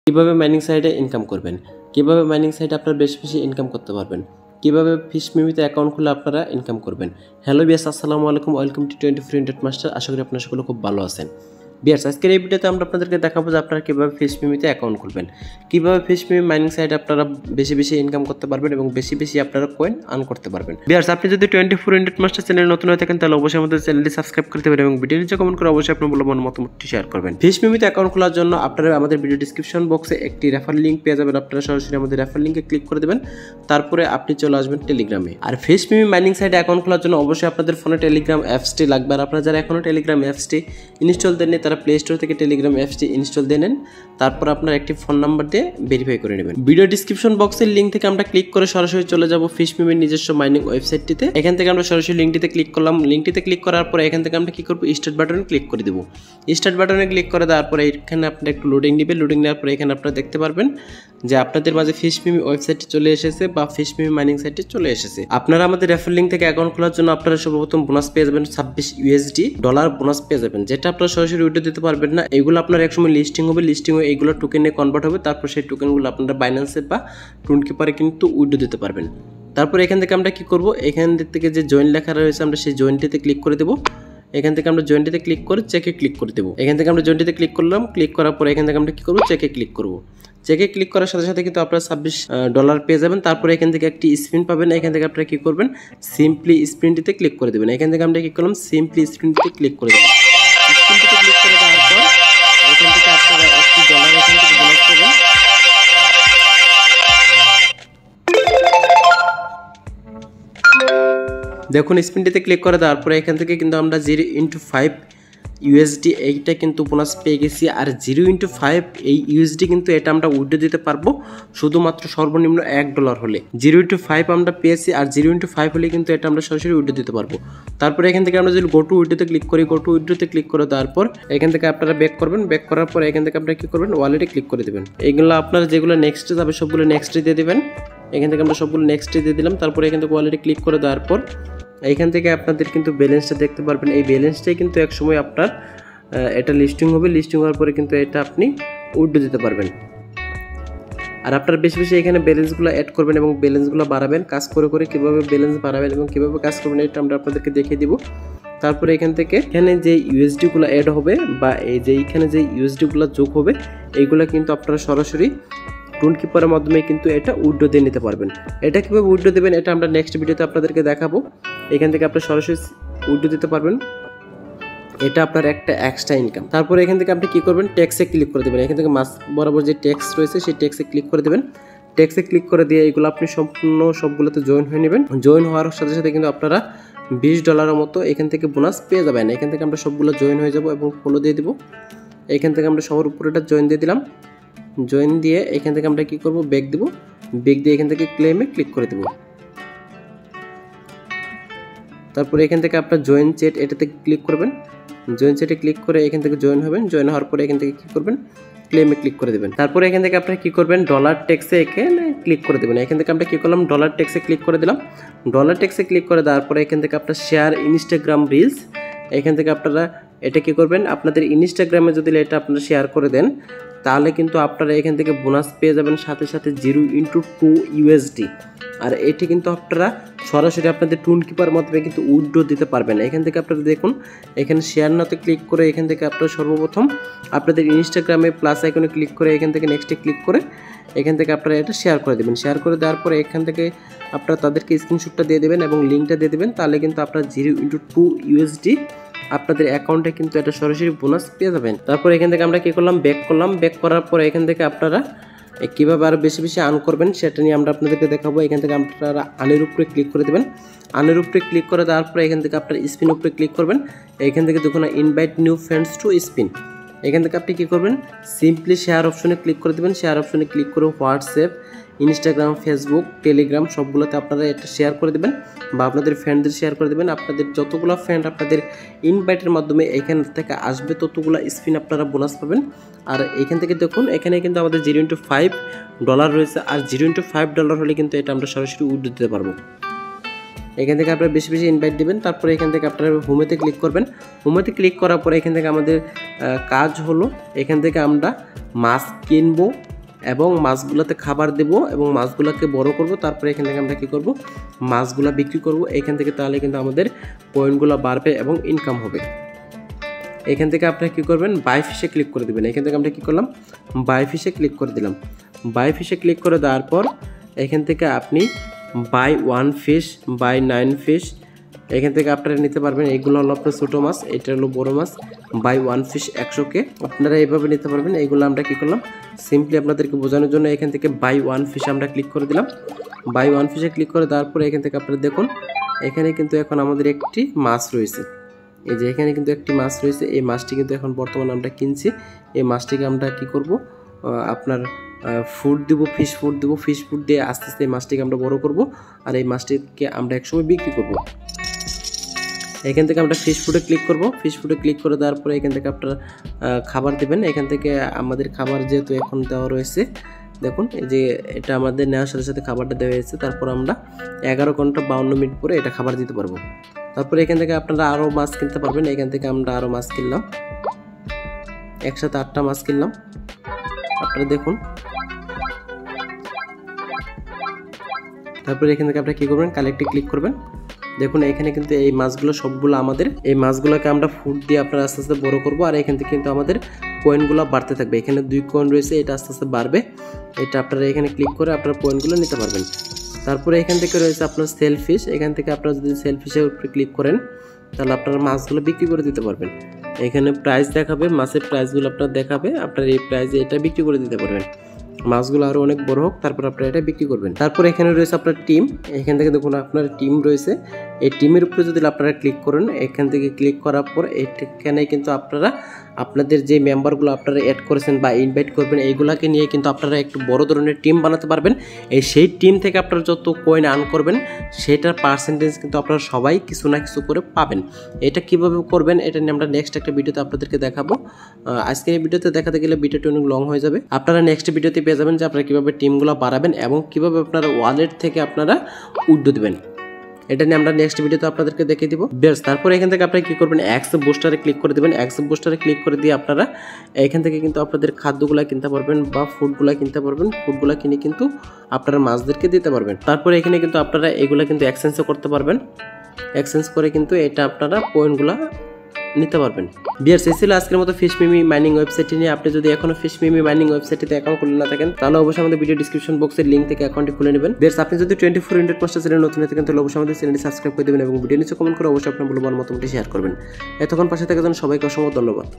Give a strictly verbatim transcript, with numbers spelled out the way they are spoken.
কিভাবে মাইনিং সাইটে ইনকাম করবেন, কিভাবে মাইনিং সাইটে আপনারা বেশি বেশি ইনকাম করতে পারবেন, কিভাবে ফিশ মিমিতে অ্যাকাউন্ট খুলে আপনারা ইনকাম করবেন। হ্যালো বিয়ার্স, আসসালামু আলাইকুম, welcome to twenty four internet master. আশা করি আপনারা সকলে খুব ভালো আছেন। বিয়ার্স, আজকের এই ভিডিওতে আমরা আপনাদেরকে দেখাবো যে আপনারা কীভাবে ফিশ মিমিতে অ্যাকাউন্ট খুলবেন, কীভাবে ফিশ মিমি মাইনিং সাইটে আপনারা বেশি বেশি ইনকাম করতে পারবেন এবং বেশি বেশি আপনারা কয়েন আর্ন করতে পারবেন। বিয়ার্স, আপনি যদি twenty four internet master channel নতুন হয়ে থাকেন তাহলে অবশ্যই আমাদের চ্যানেলটি সাবস্ক্রাইব করতে পারেন এবং ভিডিও নিচে কমেন্ট করে অবশ্যই আপনার মূল্যবান মতামতটি শেয়ার করবেন। ফিশ মিমিতে অ্যাকাউন্ট খোলার জন্য আপনারা আমাদের ভিডিও ডিসক্রিপশন বক্সে একটি রেফার লিঙ্ক পেয়ে যাবেন। আপনারা সরাসরি আমাদের রেফার লিঙ্কে ক্লিক করে দেবেন, তারপরে আপনি চলে আসবেন টেলিগ্রামে। আর ফিশ মিমি মাইনিং সাইটে অ্যাকাউন্ট খোলার জন্য অবশ্যই আপনাদের ফোনে টেলিগ্রাম অ্যাপসটি লাগবে। আর আপনারা যারা এখনও টেলিগ্রাম অ্যাপসটি ইনস্টল দেননি তারা প্লে স্টোর থেকে টেলিগ্রাম অ্যাপসটি ইনস্টল দিয়ে নেন, তারপর আপনার একটি ফোন নাম্বার দিয়ে ভেরিফাই করে নেবেন। ভিডিও ডিসক্রিপশন বক্সের লিঙ্ক থেকে আমরা ক্লিক করে সরাসরি চলে যাব ফিশ মিমির নিজস্ব মাইনিং ওয়েবসাইটটিতে। এখান থেকে আমরা সরাসরি লিঙ্কটিতে ক্লিক করলাম। লিঙ্কটিতে ক্লিক করার পরে এখান থেকে আমরা কি করব, স্টার্ট বাটনে ক্লিক করে দেবো। স্টার্ট বাটনে ক্লিক করে দেওয়ার পরে এখানে আপনার একটু লোডিং নেবে। লোডিং নেওয়ার পরে এখানে আপনারা দেখতে পারবেন যে আপনাদের মাঝে ফিশ মিমি ওয়েবসাইটটি চলে এসেছে বা ফিশ মিমি মাইনিং সাইটটি চলে এসেছে। আপনারা আমাদের রেফার লিঙ্ক থেকে অ্যাকাউন্ট খোলার জন্য আপনারা সর্বপ্রথম বোনাস পেয়ে যাবেন ছাব্বিশ ইউএসডি ডলার বোনাস পেয়ে যাবেন, যেটা আপনারা সরাসরি উইথড্র দিতে পারবেন না। এগুলো আপনার একসময় লিস্টিং হবে, লিস্টিং হয়ে এইগুলো টোকেনে কনভার্ট হবে, তারপর সেই টোকেনগুলো আপনারা বাইন্যান্সে বা টুনকিপারে কিন্তু উইথড্র দিতে পারবেন। তারপর এখান থেকে আমরা কি করব, এখান থেকে যে জয়েন লেখা রয়েছে আমরা সেই জয়েনটিতে ক্লিক করে দেবো। এখান থেকে আমরা জয়েন্টিতে ক্লিক করে চেকে ক্লিক করে দেবো। এখান থেকে আমরা জয়েন্টিতে ক্লিক করলাম। ক্লিক করার পরে এখান থেকে আমরা কি করবো, চেকে ক্লিক করবো। চেকে ক্লিক করার সাথে সাথে কিন্তু আপনারা ছাব্বিশ ডলার পেয়ে যাবেন। তারপরে এখান থেকে একটি স্পিন পাবেন। এখান থেকে আপনারা কি করবেন, সিম্পলি স্পিনটিতে ক্লিক করে দেবেন। এখান থেকে আমরা কি করলাম, সিম্পলি স্পিনটিতে ক্লিক করে দেবেন। স্পিনটিতে ক্লিক করে দেওয়ার পর এখান থেকে আপনারা একটি ডলার এখান থেকে বোনাস পাবেন। দেখুন, স্পিনটিতে ক্লিক করে দেওয়ার পরে এখান থেকে কিন্তু আমরা জিরো ইন্টু ফাইভ ইউএসডি এইটা কিন্তু বোনাস পেয়ে গেছি। আর জিরো ইন্টু ফাইভ এই ইউএসডি কিন্তু এটা আমরা উইথড্র দিতে পারবো শুধুমাত্র সর্বনিম্ন এক ডলার হলে। জিরো ইন্টু ফাইভ আমরা পেয়েছি, আর জিরো ইন্টু ফাইভ হলে কিন্তু এটা আমরা সরাসরি উইথড্র দিতে পারবো। তারপরে এখান থেকে আমরা যদি গো টু উইথড্রোতে ক্লিক করি, গো টু উইথড্রোতে ক্লিক করে দেওয়ার পর এখান থেকে আপনারা ব্যাক করবেন। ব্যাক করার পর এখান থেকে আপনারা কি করবেন, ওয়ালেটে ক্লিক করে দেবেন। এইগুলো আপনারা যেগুলো নেক্সটে যাবে সবগুলো নেক্সটে দিয়ে দেবেন। এখান থেকে আমরা সবগুলো নেক্সটে দিয়ে দিলাম। তারপরে এখান থেকে ওয়ালেটে ক্লিক করে দেওয়ার পর এইখান থেকে আপনাদের কিন্তু ব্যালেন্সটা দেখতে পারবেন। এই ব্যালেন্সটাই কিন্তু এক সময় আপনার এটা লিস্টিং হবে। লিস্টিং হওয়ার পরে কিন্তু এটা আপনি উইথড্র দিতে পারবেন। আর আপনারা বেশি বেশি এখানে ব্যালেন্সগুলো অ্যাড করবেন এবং ব্যালেন্সগুলো বাড়াবেন। কাজ করে করে কীভাবে ব্যালেন্স বাড়াবেন এবং কীভাবে কাজ করবেন এটা আমরা আপনাদেরকে দেখিয়ে দিব। তারপরে এখান থেকে এখানে যে ইউএসডিগুলো অ্যাড হবে বা এই যে এইখানে যে ইউএসডিগুলো যোগ হবে এইগুলো কিন্তু আপনারা সরাসরি টুনকিপারের মাধ্যমে কিন্তু এটা উইথড্র দিয়ে নিতে পারবেন। এটা কীভাবে উইথড্র দেবেন এটা আমরা নেক্সট ভিডিওতে আপনাদেরকে দেখাবো। এখান থেকে আপনারা সরাসরি উইথড্র দিতে পারবেন। এটা আপনার একটা এক্সট্রা ইনকাম। তারপরে এখান থেকে আপনি কি করবেন, ট্যাক্সে ক্লিক করে দেবেন। এখান থেকে মাস বরাবর যে ট্যাক্স রয়েছে সেই ট্যাক্সে ক্লিক করে দেবেন। ট্যাক্সে ক্লিক করে দিয়ে এইগুলো আপনি সম্পূর্ণ সবগুলোতে জয়েন হয়ে নেবেন। জয়েন হওয়ার সাথে সাথে কিন্তু আপনারা বিশ ডলারের মতো এখান থেকে বোনাস পেয়ে যাবেন। এখান থেকে আমরা সবগুলো জয়েন হয়ে যাব এবং ফলো দিয়ে দেবো। এখান থেকে আমরা সবার উপরে এটা জয়েন দিয়ে দিলাম। জয়েন দিয়ে এখান থেকে আমরা কি করব, ব্যাক দেবো। ব্যাক দিয়ে এখান থেকে ক্লেমে ক্লিক করে দেবো। তারপরে এখান থেকে আপনার জয়েন চ্যাট এটাতে ক্লিক করবেন। জয়েন চ্যাটে ক্লিক করে এখান থেকে জয়েন হবেন। জয়েন হওয়ার পরে এখান থেকে কী করবেন, ক্লেমে ক্লিক করে দেবেন। তারপরে এখান থেকে আপনারা কী করবেন, ডলার ট্যাক্সে এখানে ক্লিক করে দেবেন। এখান থেকে আমরা কী করলাম, ডলার ট্যাক্সে ক্লিক করে দিলাম। ডলার ট্যাক্সে ক্লিক করে দেওয়ার পরে এখান থেকে আপনার শেয়ার ইনস্টাগ্রাম রিলস, এখান থেকে আপনারা এটা কী করবেন, আপনাদের ইনস্টাগ্রামে যদি এটা আপনারা শেয়ার করে দেন তাহলে কিন্তু আপনারা এখান থেকে বোনাস পেয়ে যাবেন সাথে সাথে জিরো ইন্টু টু ইউএসডি। আর এটি কিন্তু আপনারা সরাসরি আপনাদের টুনকিপার মাধ্যমে কিন্তু উইথড্র দিতে পারবেন। এখান থেকে আপনারা দেখুন, এখানে শেয়ার নাতে ক্লিক করে এখান থেকে আপনারা সর্বপ্রথম আপনাদের ইনস্টাগ্রামে প্লাস আইকনে ক্লিক করে এখান থেকে নেক্সটে ক্লিক করে এখান থেকে আপনারা এটা শেয়ার করে দেবেন। শেয়ার করে দেওয়ার পরে এখান থেকে আপনারা তাদেরকে স্ক্রিনশটটা দিয়ে দেবেন এবং লিঙ্কটা দিয়ে দেবেন। তাহলে কিন্তু আপনারা জিরো ইন্টু টু ইউএসডি আপনাদের অ্যাকাউন্টে কিন্তু এটা সরাসরি বোনাস পেয়ে যাবেন। তারপর এখান থেকে আমরা কী করলাম, ব্যাক করলাম। ব্যাক করার পরে এখান থেকে আপনারা কীভাবে আরও বেশি বেশি আর্ন করবেন সেটা নিয়ে আমরা আপনাদেরকে দেখাবো। এখান থেকে আপনারা আনের উপরে ক্লিক করে দেবেন। আনের উপরে ক্লিক করে দেওয়ার পরে এখান থেকে আপনার স্পিন উপরে ক্লিক করবেন। এখান থেকে দেখুন invite new friends to spin, এখান থেকে আপনি কী করবেন, সিম্পলি শেয়ার অপশনে ক্লিক করে দেবেন। শেয়ার অপশনে ক্লিক করে হোয়াটসঅ্যাপ, ইনস্টাগ্রাম, ফেসবুক, টেলিগ্রাম সবগুলোতে আপনারা এটা শেয়ার করে দেবেন বা আপনাদের ফ্রেন্ডদের শেয়ার করে দেবেন। আপনাদের যতগুলো ফ্রেন্ড আপনাদের ইনভাইটের মাধ্যমে এখান থেকে আসবে ততগুলো স্পিন আপনারা বোনাস পাবেন। আর এখান থেকে দেখুন এখানে কিন্তু আমাদের জিরো ইন্টু ফাইভ ডলার রয়েছে। আর জিরো ইন্টু ফাইভ ডলার হলে কিন্তু এটা আমরা সরাসরি উইথড্র দিতে পারবো। এখান থেকে আপনারা বেশি বেশি ইনভাইট দিবেন। তারপরে এখান থেকে আপনারা হোমেতে ক্লিক করবেন। হোমেতে ক্লিক করার পরে এখান থেকে আমাদের কাজ হলো এখান থেকে আমরা মাছ কিনবো এবং মাছগুলোতে খাবার দেব এবং মাছগুলোকে বড় করব। তারপরে এখান থেকে আমরা কী করব, মাছগুলো বিক্রি করব এখান থেকে। তাহলে কিন্তু আমাদের পয়েন্টগুলো বাড়বে এবং ইনকাম হবে। এখান থেকে আপনারা কী করবেন, বাই ফিশে ক্লিক করে দেবেন। এখান থেকে আমরা কী করলাম, বাই ফিশে ক্লিক করে দিলাম। বাই ফিশে ক্লিক করে দেওয়ার পর এখান থেকে আপনি buy one fish, buy nine fish এখান থেকে আপনারা নিতে পারবেন। এইগুলো হলো আপনার ছোটো মাছ, এটা হলো বড়ো মাছ। বাই ওয়ান ফিশ একশোকে আপনারা এইভাবে নিতে পারবেন। এইগুলো আমরা কী করলাম, সিম্পলি আপনাদেরকে বোঝানোর জন্য এখান থেকে বাই ওয়ান ফিশ আমরা ক্লিক করে দিলাম। বাই ওয়ান ফিশে ক্লিক করে দেওয়ার পরে এখান থেকে আপনারা দেখুন এখানে কিন্তু এখন আমাদের একটি মাছ রয়েছে। এই যে এখানে কিন্তু একটি মাছ রয়েছে। এই মাছটি কিন্তু এখন বর্তমানে আমরা কিনছি। এই মাছটিকে আমরা কি করব, আপনার ফুড দিব, ফিশ ফুড দিব। ফিশ ফুড দিয়ে আস্তে আস্তে এই মাছটিকে আমরা বড় করব আর এই মাছটিকে আমরা একসময় বিক্রি করব। এখান থেকে আমরা ফিশ ফুডে ক্লিক করব। ফিশ ফুডে ক্লিক করে দেওয়ার পরে এখান থেকে আপনারা খাবার দেবেন। এখান থেকে আমাদের খাবার যেহেতু এখন দেওয়া রয়েছে, দেখুন এই যে এটা আমাদের নেওয়ার সাথে সাথে খাবারটা দেওয়া হয়েছে। তারপর আমরা এগারো ঘন্টা বাউন্ন মিনিট পরে এটা খাবার দিতে পারবো। তারপরে এখান থেকে আপনারা আরও মাছ কিনতে পারবেন। এখান থেকে আমরা আরও মাছ কিনলাম, একসাথে আটটা মাছ কিনলাম। আপনারা দেখুন, তারপরে এখান থেকে আপনারা কী করবেন, কালেক্টে ক্লিক করবেন। দেখুন এখানে কিন্তু এই মাছগুলো সবগুলো আমাদের। এই মাছগুলোকে আমরা ফুড দিয়ে আপনারা আস্তে আস্তে বড় করবো আর এখান থেকে কিন্তু আমাদের পয়েন্টগুলো বাড়তে থাকবে। এখানে দুই কয়েন রয়েছে, এটা আস্তে আস্তে বাড়বে। এটা আপনারা এখানে ক্লিক করে আপনারা পয়েন্টগুলো নিতে পারবেন। তারপরে এখান থেকে রয়েছে আপনার সেল ফিশ। এখান থেকে আপনারা যদি সেল ফিশের উপরে ক্লিক করেন তাহলে আপনারা মাছগুলো বিক্রি করে দিতে পারবেন। এখানে প্রাইস দেখাবে, মাছের প্রাইসগুলো আপনার দেখাবে, আপনার এই প্রাইসে এটা বিক্রি করে দিতে পারবেন। মাছগুলো আরও অনেক বড় হোক, তারপর আপনারা এটা বিক্রি করবেন। তারপর এখানে রয়েছে আপনার টিম। এখান থেকে দেখুন আপনার টিম রয়েছে। এই টিমের উপরে যদি আপনারা ক্লিক করেন, এখান থেকে ক্লিক করার পর এখানে কিন্তু আপনারা আপনাদের যে মেম্বারগুলো আপনারা অ্যাড করেছেন বা ইনভাইট করবেন, এইগুলাকে নিয়ে কিন্তু আপনারা একটু বড় ধরনের টিম বানাতে পারবেন। এই সেই টিম থেকে আপনারা যত কয়েন আর্ন করবেন সেটার পার্সেন্টেজ কিন্তু আপনারা সবাই কিছু না কিছু করে পাবেন। এটা কিভাবে করবেন এটা নিয়ে আমরা নেক্সট একটা ভিডিওতে আপনাদেরকে দেখাবো। আজকের এই ভিডিওতে দেখাতে গেলে ভিডিওটি অনেক লং হয়ে যাবে। আপনারা নেক্সট ভিডিওতে পেয়ে যাবেন যে আপনারা কীভাবে টিমগুলো বাড়াবেন এবং কীভাবে আপনারা ওয়ালেট থেকে আপনারা উইথড্র দেবেন। এটা নিয়ে আমরা নেক্সট ভিডিওতে আপনাদেরকে দেখিয়ে দিব। বেশ, তারপরে এখান থেকে আপনারা কী করবেন, অ্যাক্সেপ্ট বুস্টারে ক্লিক করে দেবেন। অ্যাক্সেপ্ট বুস্টারে ক্লিক করে দিয়ে আপনারা এখান থেকে কিন্তু আপনাদের খাদ্যগুলো কিনতে পারবেন বা ফুডগুলো কিনতে পারবেন। ফুডগুলো কিনে কিন্তু আপনারা মাছদেরকে দিতে পারবেন। তারপরে এখানে কিন্তু আপনারা এগুলো কিন্তু এক্সচেঞ্জও করতে পারবেন। এক্সচেঞ্জ করে কিন্তু এটা আপনারা পয়েন্টগুলো নিতে পারবেন। বিয়ার্স, এই ছিল আজকের মতো ফিশ মিমি মাইনিং ওয়েবসাইটটি নিয়ে। আপনি যদি এখনো ফিশ মিমি মাইনিং ওয়েবসাইটটিতে অ্যাকাউন্ট খুলে না থাকেন তাহলে অবশ্যই আমাদের ভিডিও ডিসক্রিপশন বক্সের লিঙ্ক থেকে অ্যাকাউন্টটি খুলে নেবেন। বিয়ার্স, আপনি যদি twenty four internet master channel নতুন হয়ে থাকেন তাহলে অবশ্যই আমাদের চ্যানেলটি সাবস্ক্রাইব করে দেবেন এবং ভিডিও নিচে কমেন্ট করে অবশ্যই আপনার মূল্যবান মতামতটি শেয়ার করবেন। এতক্ষণ পাশে থাকার জন্য সবাইকে অসংখ্য ধন্যবাদ।